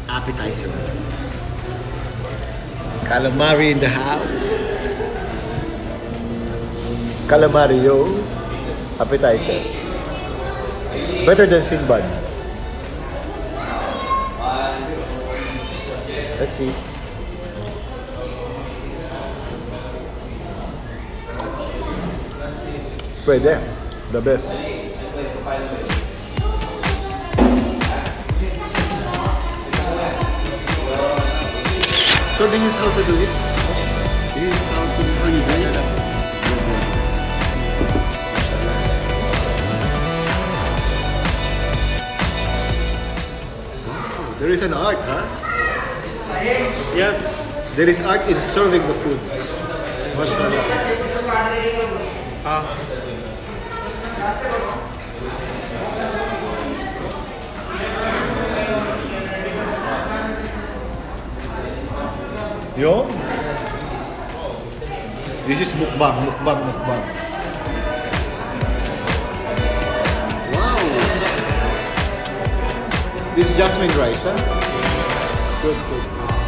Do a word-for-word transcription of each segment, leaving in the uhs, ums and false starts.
appetizer. Calamari in the house. Calamari, yo. Appetizer. Better than Sinbad. Let's see. Pwede. The best. So this is how to do it? This is how to how you do it? There is an art, huh? Yes. There is art in serving the food. Ah. Yo. This is mukbang, mukbang, mukbang. Wow. This is jasmine rice, huh? Good, good.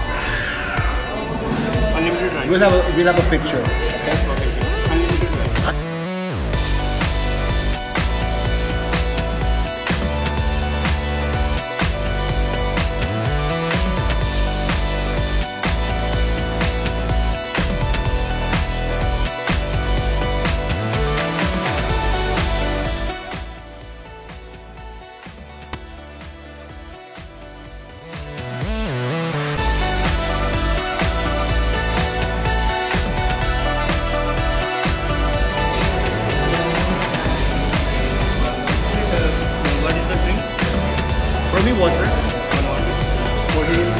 Unlimited rice. We'll have a, we'll have a picture. Okay. Okay. Unlimited rice. For me, water. For him.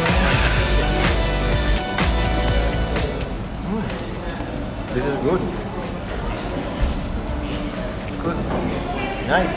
Mm. This is good. Good. Nice.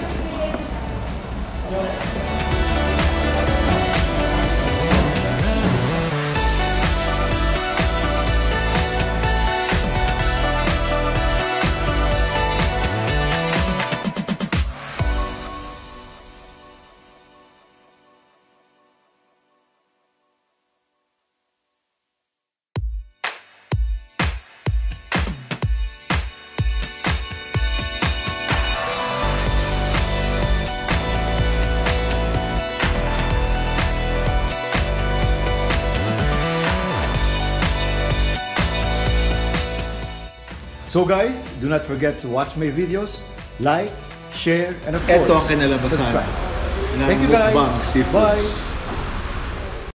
So guys, do not forget to watch my videos, like, share, and of course, Ito ang kinalabasan subscribe. ng Thank you guys. mukbang seafood. Bye.